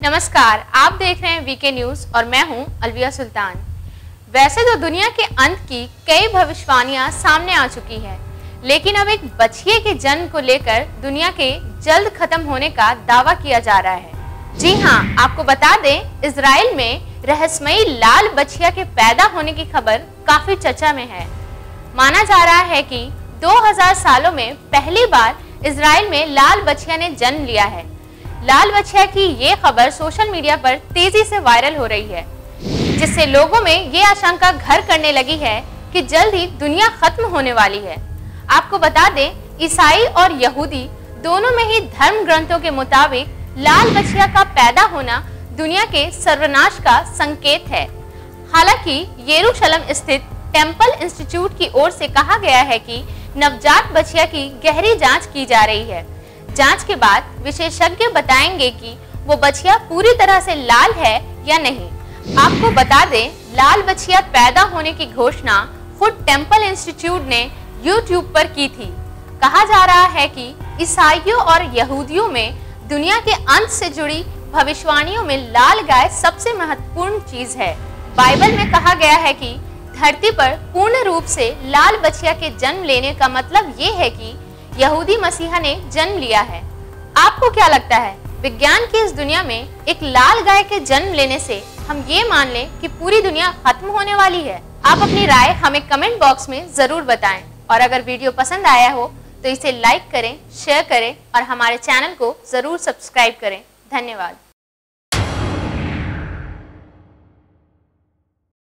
नमस्कार, आप देख रहे हैं वीके न्यूज और मैं हूं अलविया सुल्तान। वैसे तो दुनिया के अंत की कई भविष्यवाणियां सामने आ चुकी है, लेकिन अब एक बछिए के जन्म को लेकर दुनिया के जल्द खत्म होने का दावा किया जा रहा है। जी हां, आपको बता दें, इजराइल में रहस्यमयी लाल बछिया के पैदा होने की खबर काफी चर्चा में है। माना जा रहा है कि 2000 सालों में पहली बार इजराइल में लाल बछिया ने जन्म लिया है। लाल बछिया की ये खबर सोशल मीडिया पर तेजी से वायरल हो रही है, जिससे लोगों में ये आशंका घर करने लगी है कि जल्द ही दुनिया खत्म होने वाली है। आपको बता दें, ईसाई और यहूदी दोनों में ही धर्म ग्रंथों के मुताबिक लाल बछिया का पैदा होना दुनिया के सर्वनाश का संकेत है। हालांकि यरूशलेम स्थित टेम्पल इंस्टीट्यूट की ओर से कहा गया है कि नवजात बछिया की गहरी जांच की जा रही है। जांच के बाद विशेषज्ञ बताएंगे कि वो बछिया पूरी तरह से लाल है या नहीं। आपको बता दें, लाल बछिया पैदा होने की घोषणा खुद टेम्पल इंस्टीट्यूट ने YouTube पर की थी। कहा जा रहा है कि ईसाइयों और यहूदियों में दुनिया के अंत से जुड़ी भविष्यवाणियों में लाल गाय सबसे महत्वपूर्ण चीज है। बाइबल में कहा गया है कि धरती पर पूर्ण रूप से लाल बछिया के जन्म लेने का मतलब ये है कि यहूदी मसीहा ने जन्म लिया है। आपको क्या लगता है, विज्ञान की इस दुनिया में एक लाल गाय के जन्म लेने से हम ये मान लें कि पूरी दुनिया खत्म होने वाली है? आप अपनी राय हमें कमेंट बॉक्स में जरूर बताएं और अगर वीडियो पसंद आया हो तो इसे लाइक करें, शेयर करें और हमारे चैनल को जरूर सब्सक्राइब करें। धन्यवाद।